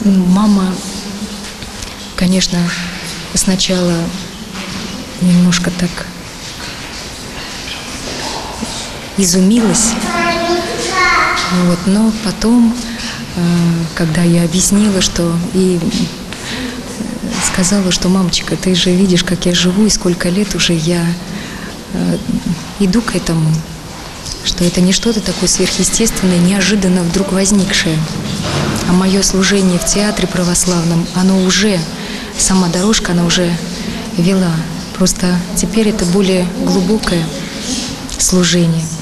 Мама, конечно, сначала немножко так изумилась, вот, но потом, когда я объяснила, что и сказала, что мамочка, ты же видишь, как я живу и сколько лет уже я иду к этому, что это не что-то такое сверхъестественное, неожиданно вдруг возникшее. А мое служение в театре православном, оно уже, сама дорожка, она уже вела. Просто теперь это более глубокое служение.